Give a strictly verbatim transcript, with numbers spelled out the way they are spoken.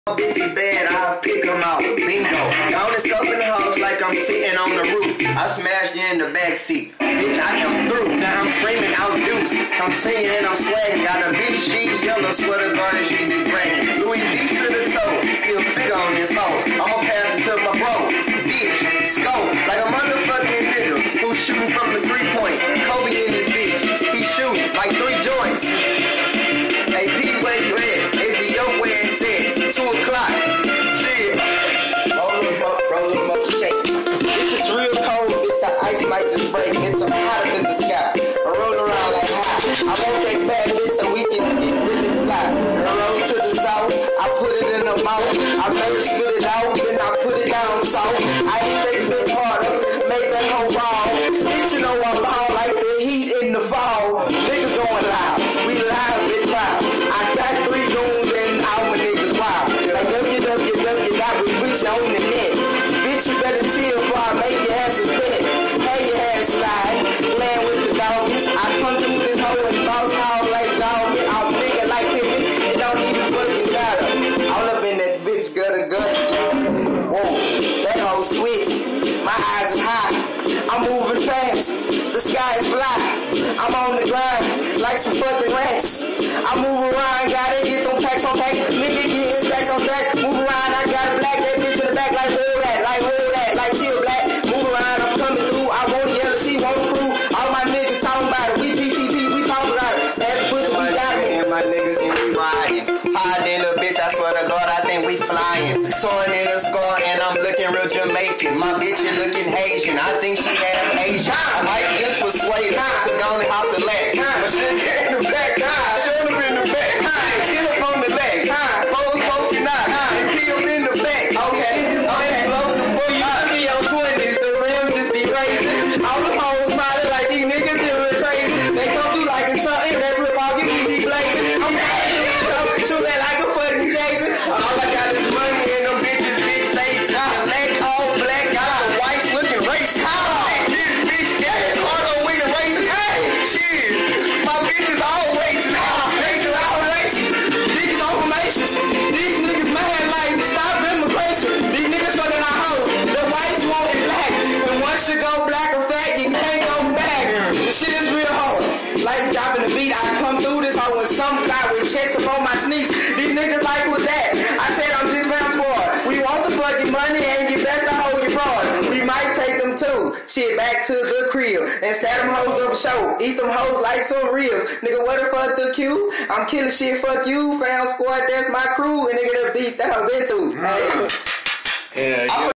Bitches bad, I'll pick them out. Bingo. Down and scoping the house like I'm sitting on the roof. I smashed you in the backseat. Bitch, I am through. Now I'm screaming out deuce. I'm singing and I'm swagging. Got a bitch, she yellow, sweater guard, she be bragging. Louis V to the toe. He'll figure on this hoe. I'ma pass it to my bro. Bitch, scope. Like a motherfucking nigga who's shooting from the three point. Kobe in this bitch. He shooting like three joints. Hey, P, where you at? It's the yo where it's at. Two o'clock. Shit. Roll them up, roll them up, shake. Bitch, it's real cold. Bitch, the ice might just break. Bitch, I'm hot up in the sky. I roll around like high. I want that bad bitch so we can get really fly. I roll to the south. I put it in the mouth. I made her spit it out. Then I put it down south. I hit that bitch harder. Made that whole ball. Bitch, you know I'm ball like the heat in the fall. Niggas going live. We live, bitch, live. I got three goons and all my niggas wild. Like W W W, that we put you on the net. Bitch, you better chill before I make your ass a pet. Hey, your ass slide. Playing with the doggies. I come through this hole and boss hall like y'all. I'm nigga like Pippin. It don't even fucking matter. All up in that bitch gutter gutter. Whoa, that hoe switched. My eyes are high. I'm moving fast. The sky is fly. I'm on the grind like some fucking rats. I move around, gotta get them packs on packs. Nigga getting stacks on stacks. Move around, I gotta black that bitch in the back like hold that, like hold that, like chill black. Move around, I'm coming through. I want a yellow, she want crew. All my niggas talking about it. We P T P, we poppin' out it. Pass the pussy, we got it. And my niggas can be riding. Hard in the bitch, I swear to God, I think we flying. Soaring in the scar, and I'm looking real Jamaican. My bitch is looking Haitian. I think she half Asian. I might just persuade her to go and hop the leg. But she get in the back, shut up in the back, chin up on the leg, foes poking out, and pee up in the back. Okay, okay, blow the boy, you should be on twenties, the rims just be crazy. All the hoes smiling like these niggas is real crazy. They come through like it's something that's real foggy, we be blazing. I'm shoot that like a fucking Jason. All I got is money and them bitches big face. The leg all black, got the whites looking racist. This bitch got his heart on with the racist. Hey, shit, my bitch is all racist. Bitches all racist. These informations, these niggas mad like stop immigration. These niggas fucking our hoes. The whites want it black. And once you go black or fat, you can't go back. The shit is real hard. Like dropping the beat, I come through this hole with some fly with checks up on my sneaks. These niggas like who's that? I said I'm just round sport. We want the fucking money and you best to hold your fraud. We might take them too. Shit back to the crib and stab them hoes up a show. Eat them hoes like some ribs. Nigga, what the fuck the Q? I'm killing shit, fuck you. Found squad, that's my crew. And nigga, the beat that I've been through. Hey. Yeah, yeah.